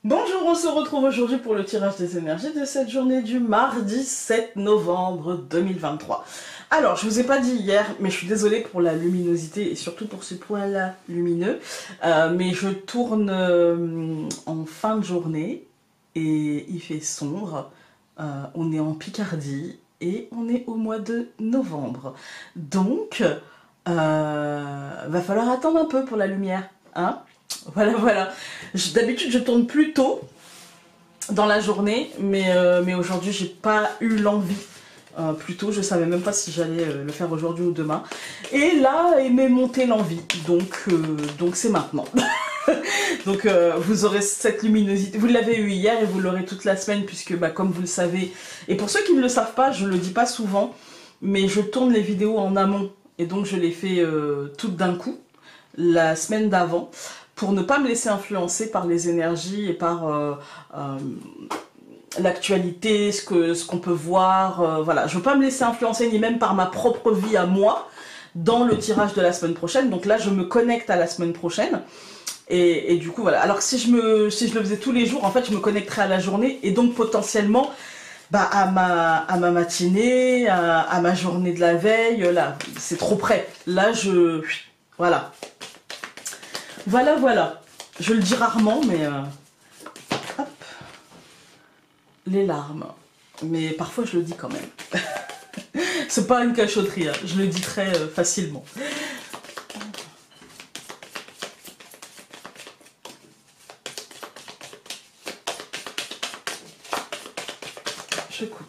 Bonjour, on se retrouve aujourd'hui pour le tirage des énergies de cette journée du mardi 7 novembre 2023. Alors, je vous ai pas dit hier, mais je suis désolée pour la luminosité et surtout pour ce point-là lumineux, mais je tourne en fin de journée et il fait sombre. On est en Picardie et on est au mois de novembre. Donc, va falloir attendre un peu pour la lumière, hein? Voilà. D'habitude, je tourne plus tôt dans la journée, mais aujourd'hui, j'ai pas eu l'envie. Plus tôt, je savais même pas si j'allais le faire aujourd'hui ou demain. Et là, il m'est monté l'envie, donc c'est maintenant. Donc vous aurez cette luminosité, vous l'avez eu hier et vous l'aurez toute la semaine puisque comme vous le savez, et pour ceux qui ne le savent pas, je le dis pas souvent, mais je tourne les vidéos en amont et donc je les fais toutes d'un coup, la semaine d'avant, pour ne pas me laisser influencer par les énergies et par l'actualité, ce qu'on peut voir, voilà. Je ne veux pas me laisser influencer ni même par ma propre vie à moi dans le tirage de la semaine prochaine, donc là je me connecte à la semaine prochaine. Et du coup, voilà. Alors, si je le faisais tous les jours, en fait, je me connecterais à la journée et donc potentiellement à ma matinée, à ma journée de la veille. Là, c'est trop près. Là, voilà. Voilà. Je le dis rarement, mais hop, les larmes. Mais parfois, je le dis quand même. C'est pas une cachotterie, hein. Je le dis très facilement. Je coupe.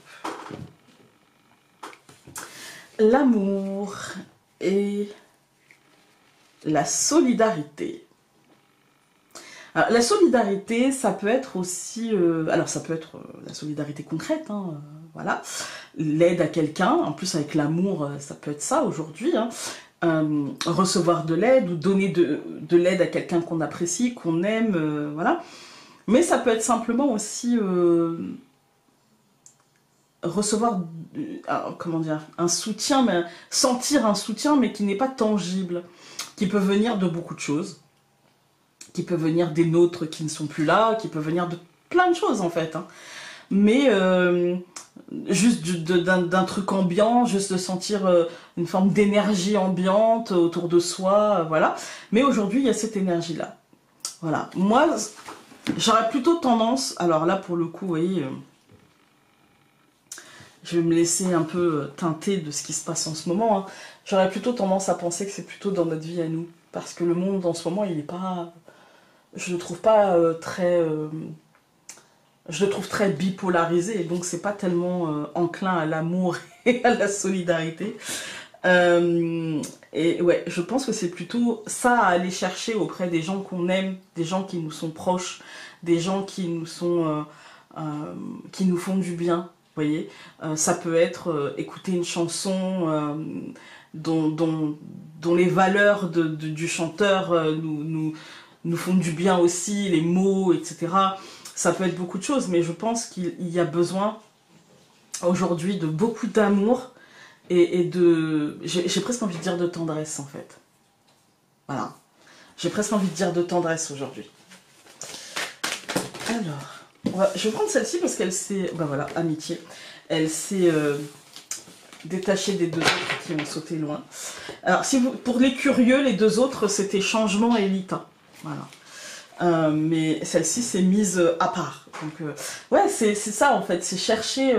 L'amour et la solidarité. Alors, la solidarité, ça peut être aussi... alors, ça peut être la solidarité concrète, hein, voilà. L'aide à quelqu'un, en plus avec l'amour, ça peut être ça aujourd'hui, hein. Recevoir de l'aide ou donner de l'aide à quelqu'un qu'on apprécie, qu'on aime, voilà. Mais ça peut être simplement aussi... recevoir comment dire, un soutien, mais sentir un soutien mais qui n'est pas tangible, qui peut venir de beaucoup de choses, qui peut venir des nôtres qui ne sont plus là, qui peut venir de plein de choses en fait, hein. Mais juste d'un truc ambiant, juste de sentir une forme d'énergie ambiante autour de soi, voilà. Mais aujourd'hui il y a cette énergie là, voilà. Moi j'aurais plutôt tendance, alors là pour le coup vous voyez, je vais me laisser un peu teinter de ce qui se passe en ce moment, hein. J'aurais plutôt tendance à penser que c'est plutôt dans notre vie à nous. Parce que le monde en ce moment, il n'est pas... Je le trouve pas très... je le trouve très bipolarisé. Et donc, c'est pas tellement enclin à l'amour et à la solidarité. Et ouais, je pense que c'est plutôt ça à aller chercher auprès des gens qu'on aime, des gens qui nous sont proches, des gens qui nous sont... qui nous font du bien. Voyez, ça peut être écouter une chanson dont les valeurs du chanteur nous font du bien aussi, les mots, etc. Ça peut être beaucoup de choses, mais je pense qu'il y a besoin aujourd'hui de beaucoup d'amour et de... J'ai presque envie de dire de tendresse en fait. Voilà. J'ai presque envie de dire de tendresse aujourd'hui. Alors... je vais prendre celle-ci parce qu'elle s'est... voilà, amitié. Elle s'est détachée des deux autres qui ont sauté loin. Alors, pour les curieux, les deux autres, c'était changement et lita. Voilà. Mais celle-ci s'est mise à part. Donc, ouais, c'est ça en fait. C'est chercher...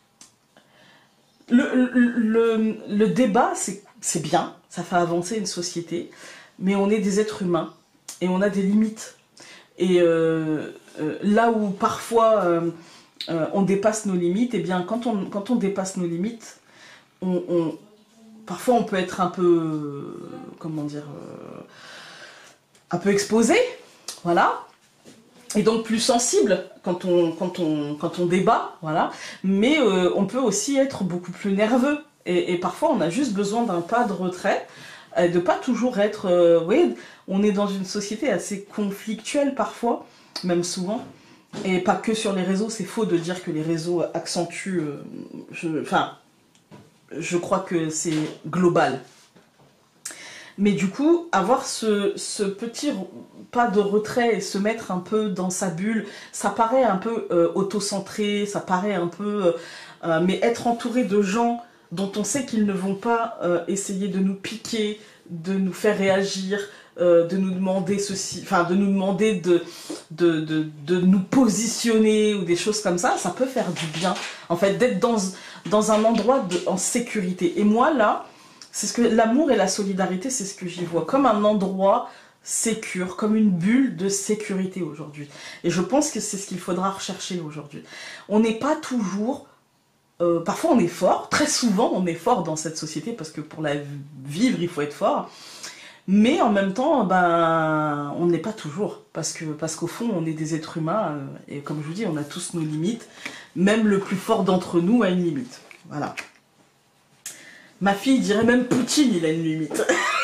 le débat, c'est bien. Ça fait avancer une société. Mais on est des êtres humains. Et on a des limites. Et... là où parfois on dépasse nos limites, et bien quand on dépasse nos limites, parfois on peut être un peu, comment dire, un peu exposé, voilà, et donc plus sensible quand on débat, voilà, mais on peut aussi être beaucoup plus nerveux, et parfois on a juste besoin d'un pas de retrait, de pas toujours être, vous voyez, on est dans une société assez conflictuelle parfois, même souvent, et pas que sur les réseaux. C'est faux de dire que les réseaux accentuent, je crois que c'est global. Mais du coup, avoir ce petit pas de retrait et se mettre un peu dans sa bulle, ça paraît un peu auto-centré, ça paraît un peu... mais être entouré de gens dont on sait qu'ils ne vont pas essayer de nous piquer, de nous faire réagir, de nous demander ceci, enfin de nous demander de nous positionner ou des choses comme ça peut faire du bien. En fait, d'être dans un endroit en sécurité. Et moi, là, c'est ce que l'amour et la solidarité, c'est ce que j'y vois, comme un endroit sécure, comme une bulle de sécurité aujourd'hui. Et je pense que c'est ce qu'il faudra rechercher aujourd'hui. On n'est pas toujours... parfois on est fort, très souvent on est fort dans cette société, parce que pour la vivre, il faut être fort. Mais en même temps, ben, on n'est pas toujours, parce qu'au fond, on est des êtres humains, et comme je vous dis, on a tous nos limites. Même le plus fort d'entre nous a une limite. Voilà. Ma fille dirait même Poutine, il a une limite.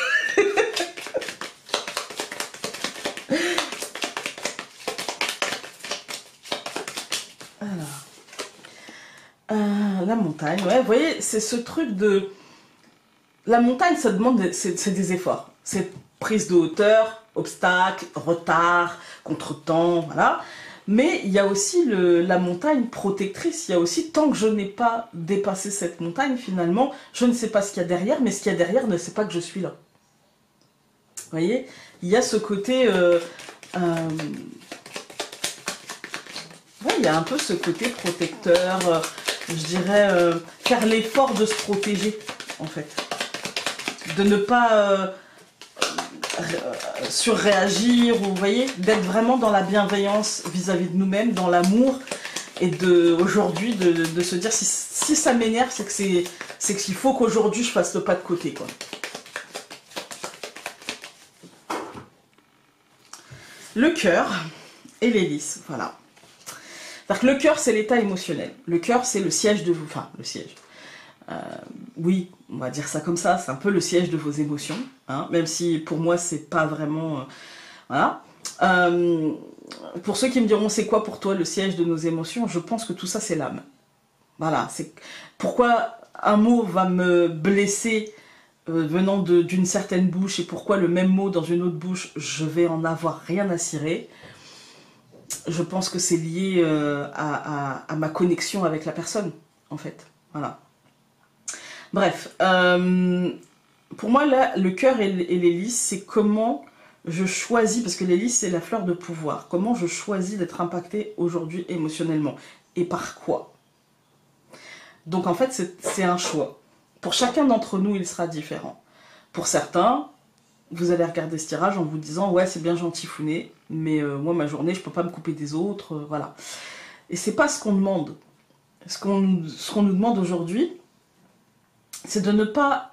La montagne, ouais, vous voyez, c'est ce truc de... La montagne, ça demande, c'est des efforts. C'est prise de hauteur, obstacles, retard, contretemps, voilà. Mais il y a aussi la montagne protectrice, il y a aussi, tant que je n'ai pas dépassé cette montagne, finalement, je ne sais pas ce qu'il y a derrière, mais ce qu'il y a derrière ne sait pas que je suis là. Vous voyez, il y a ce côté... ouais, il y a un peu ce côté protecteur, je dirais, faire l'effort de se protéger, en fait. De ne pas surréagir, ou vous voyez, d'être vraiment dans la bienveillance vis-à-vis de nous-mêmes, dans l'amour, et aujourd'hui de se dire, si ça m'énerve, c'est qu'il faut qu'aujourd'hui je fasse le pas de côté, quoi. Le cœur et l'hélice, voilà. C'est-à-dire que le cœur, c'est l'état émotionnel. Le cœur, c'est le siège de vous. Enfin, le siège. Oui, on va dire ça comme ça. C'est un peu le siège de vos émotions. Hein, même si, pour moi, c'est pas vraiment... voilà. Pour ceux qui me diront, c'est quoi pour toi le siège de nos émotions? Je pense que tout ça, c'est l'âme. Voilà. Pourquoi un mot va me blesser venant d'une certaine bouche, et pourquoi le même mot dans une autre bouche, je vais en avoir rien à cirer. Je pense que c'est lié à ma connexion avec la personne, en fait. Voilà. Bref, pour moi, là, le cœur et l'hélice, c'est comment je choisis, parce que l'hélice, c'est la fleur de pouvoir, comment je choisis d'être impactée aujourd'hui émotionnellement, et par quoi. Donc, en fait, c'est un choix. Pour chacun d'entre nous, il sera différent. Pour certains, vous allez regarder ce tirage en vous disant « Ouais, c'est bien gentil Founé, mais moi, ma journée, je peux pas me couper des autres. Voilà. » Et c'est pas ce qu'on demande. Ce qu'on nous demande aujourd'hui, c'est de ne pas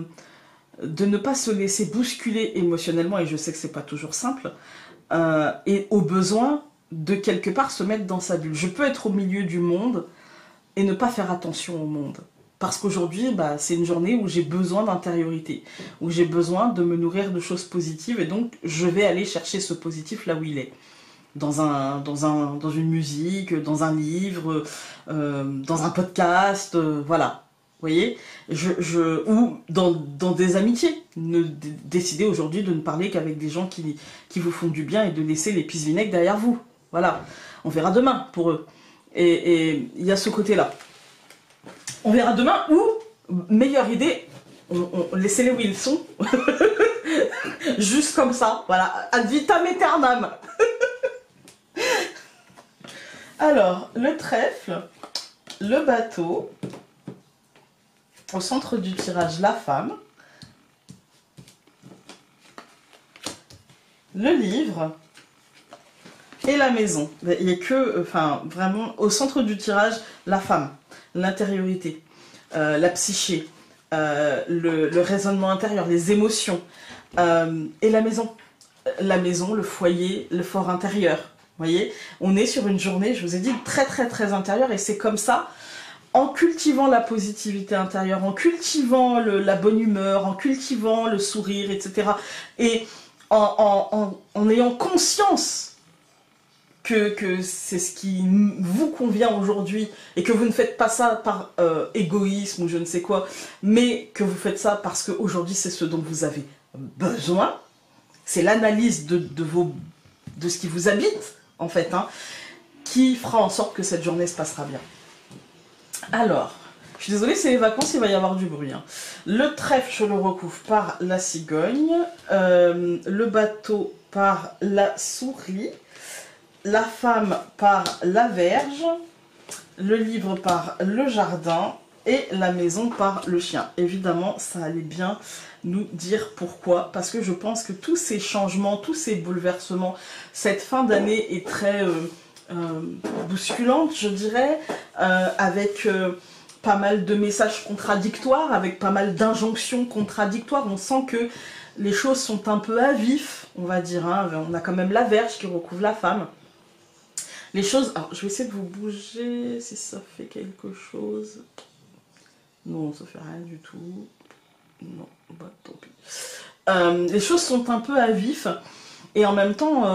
se laisser bousculer émotionnellement, et je sais que c'est pas toujours simple, et au besoin de quelque part se mettre dans sa bulle. Je peux être au milieu du monde et ne pas faire attention au monde. Parce qu'aujourd'hui, bah, c'est une journée où j'ai besoin d'intériorité, où j'ai besoin de me nourrir de choses positives, et donc je vais aller chercher ce positif là où il est. Dans une musique, dans un livre, dans un podcast, voilà. Vous voyez, ou dans des amitiés. Décidez aujourd'hui de ne parler qu'avec des gens qui vous font du bien, et de laisser l'épice vinaigre derrière vous. Voilà. On verra demain pour eux. Et il y a ce côté-là. On verra demain, ou, meilleure idée, laissez-les où ils sont. Juste comme ça, voilà. Ad vitam aeternam. Alors, le trèfle, le bateau, au centre du tirage, la femme, le livre et la maison. Il n'y a que, enfin, vraiment, au centre du tirage, la femme, l'intériorité, la psyché, le raisonnement intérieur, les émotions, et la maison. La maison, le foyer, le fort intérieur. Vous voyez, on est sur une journée, je vous ai dit, très très très intérieure, et c'est comme ça, en cultivant la positivité intérieure, en cultivant la bonne humeur, en cultivant le sourire, etc. Et en ayant conscience que c'est ce qui vous convient aujourd'hui, et que vous ne faites pas ça par égoïsme ou je ne sais quoi, mais que vous faites ça parce qu'aujourd'hui c'est ce dont vous avez besoins, c'est l'analyse de ce qui vous habite, en fait, hein, qui fera en sorte que cette journée se passera bien. Alors, je suis désolée, c'est les vacances, il va y avoir du bruit. Hein. Le trèfle, je le recouvre par la cigogne, le bateau par la souris, la femme par la verge, le livre par le jardin et la maison par le chien. Évidemment, ça allait bien nous dire pourquoi, parce que je pense que tous ces changements, tous ces bouleversements, cette fin d'année est très bousculante, je dirais, avec pas mal de messages contradictoires, avec pas mal d'injonctions contradictoires. On sent que les choses sont un peu à vif, on va dire, hein. On a quand même la verge qui recouvre la femme. Les choses... Alors, je vais essayer de vous bouger, si ça fait quelque chose. Non, ça fait rien du tout. Non, bah tant pis. Les choses sont un peu à vif, et en même temps...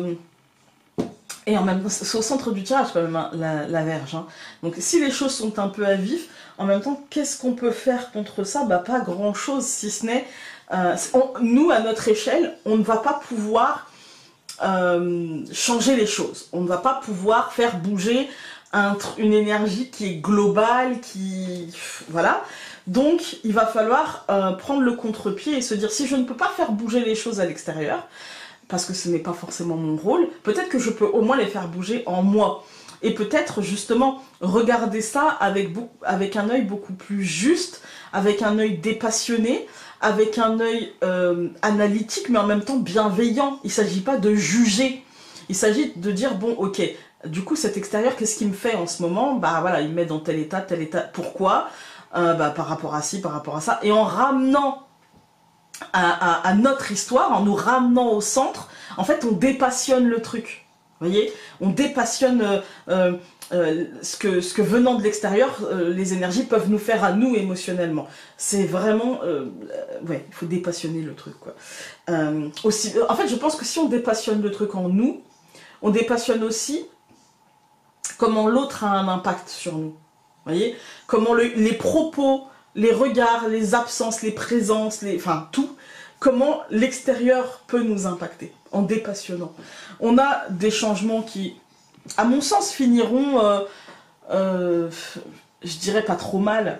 c'est au centre du tirage quand même, hein, la verge. Hein. Donc si les choses sont un peu à vif, en même temps, qu'est-ce qu'on peut faire contre ça? Bah pas grand-chose, si ce n'est... nous, à notre échelle, on ne va pas pouvoir changer les choses. On ne va pas pouvoir faire bouger une énergie qui est globale, qui... Voilà. Donc, il va falloir prendre le contre-pied et se dire, si je ne peux pas faire bouger les choses à l'extérieur, parce que ce n'est pas forcément mon rôle, peut-être que je peux au moins les faire bouger en moi. Et peut-être justement regarder ça avec un œil beaucoup plus juste, avec un œil dépassionné, avec un œil analytique, mais en même temps bienveillant. Il ne s'agit pas de juger, il s'agit de dire, bon ok, du coup cet extérieur, qu'est-ce qu'il me fait en ce moment? Bah voilà, il me met dans tel état, pourquoi? Bah, par rapport à ci, par rapport à ça, et en ramenant à notre histoire, en nous ramenant au centre, en fait on dépassionne le truc, vous voyez, on dépassionne ce que venant de l'extérieur, les énergies peuvent nous faire à nous émotionnellement. C'est vraiment, ouais, il faut dépassionner le truc, quoi. Aussi, en fait je pense que si on dépassionne le truc en nous, on dépassionne aussi comment l'autre a un impact sur nous, vous voyez, comment les propos, les regards, les absences, les présences, enfin tout, comment l'extérieur peut nous impacter en dépassionnant. On a des changements qui, à mon sens, finiront, je dirais pas trop mal,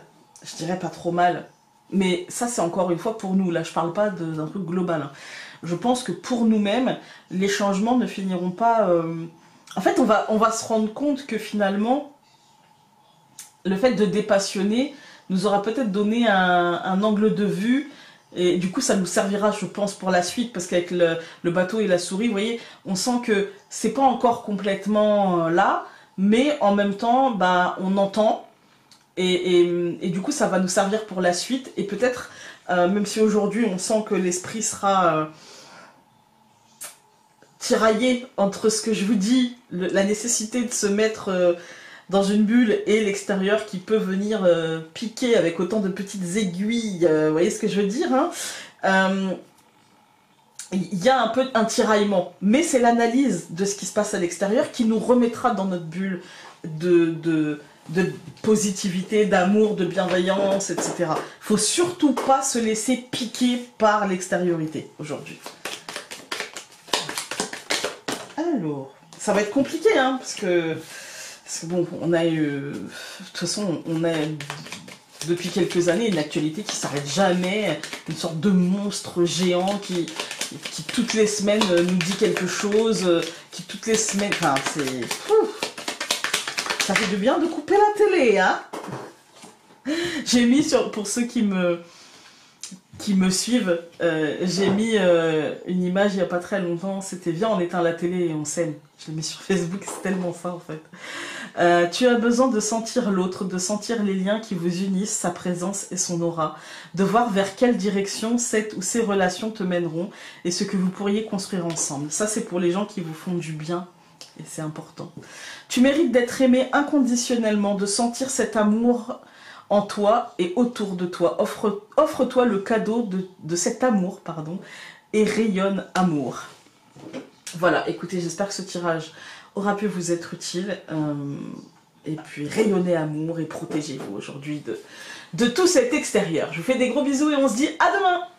mais ça c'est encore une fois pour nous, là je parle pas d'un truc global. Hein. Je pense que pour nous-mêmes, les changements ne finiront pas... En fait, on va se rendre compte que finalement, le fait de dépassionner nous aura peut-être donné un angle de vue, et du coup ça nous servira, je pense, pour la suite, parce qu'avec le bateau et la souris, vous voyez, on sent que c'est pas encore complètement là, mais en même temps, bah, on entend, et du coup ça va nous servir pour la suite, et peut-être, même si aujourd'hui on sent que l'esprit sera tiraillé entre ce que je vous dis, la nécessité de se mettre... dans une bulle, et l'extérieur qui peut venir piquer avec autant de petites aiguilles, vous voyez ce que je veux dire, hein, y a un peu un tiraillement, mais c'est l'analyse de ce qui se passe à l'extérieur qui nous remettra dans notre bulle de positivité, d'amour, de bienveillance, etc. Faut surtout pas se laisser piquer par l'extériorité aujourd'hui. Alors, ça va être compliqué, hein, parce que bon, on a eu... de toute façon, on a depuis quelques années une actualité qui s'arrête jamais, une sorte de monstre géant qui toutes les semaines nous dit quelque chose, qui toutes les semaines... Enfin, c'est... Ça fait du bien de couper la télé, hein. J'ai mis, pour ceux qui me suivent, j'ai mis une image il n'y a pas très longtemps, c'était « Viens, on éteint la télé et on s'aime ». Je l'ai mis sur Facebook, c'est tellement ça en fait. Tu as besoin de sentir l'autre, de sentir les liens qui vous unissent, sa présence et son aura, de voir vers quelle direction cette ou ces relations te mèneront et ce que vous pourriez construire ensemble. Ça, c'est pour les gens qui vous font du bien et c'est important. Tu mérites d'être aimé inconditionnellement, de sentir cet amour en toi et autour de toi. Offre-toi le cadeau de cet amour, pardon, et rayonne amour. Voilà, écoutez, j'espère que ce tirage aura pu vous être utile. Et puis, rayonnez amour et protégez-vous aujourd'hui de tout cet extérieur. Je vous fais des gros bisous et on se dit à demain!